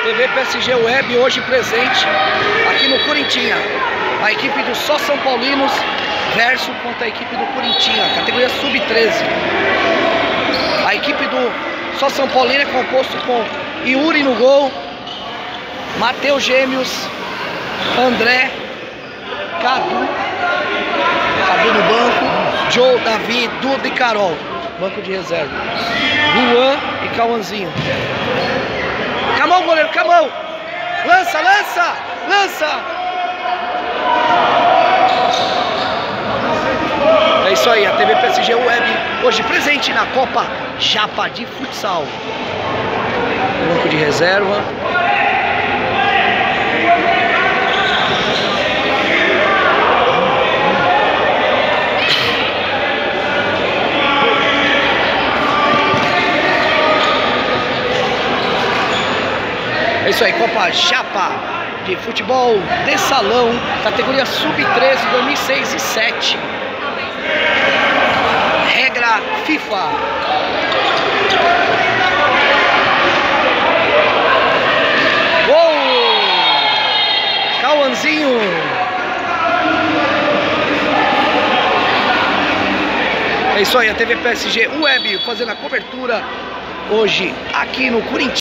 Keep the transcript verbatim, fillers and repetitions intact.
T V P S G Web hoje presente aqui no Corinthians. A equipe do Só São Paulinos versus contra a equipe do Corinthians, categoria sub treze. A equipe do Só São Paulino é composto com Yuri no gol, Matheus Gêmeos, André, Cadu, Cadu no banco, Joe, Davi, Duda e Carol, banco de reserva. Luan e Cauãzinho. Camão, goleiro, Camão! Lança, lança! Lança! É isso aí, a T V P S G Web hoje presente na Copa Japa de Futsal. Banco de reserva. É isso aí, Copa Japa de futebol de salão, categoria sub treze, dois mil e seis e sete. Regra FIFA. Gol! Cauãzinho. É isso aí, a T V P S G Web fazendo a cobertura hoje aqui no Corinthians.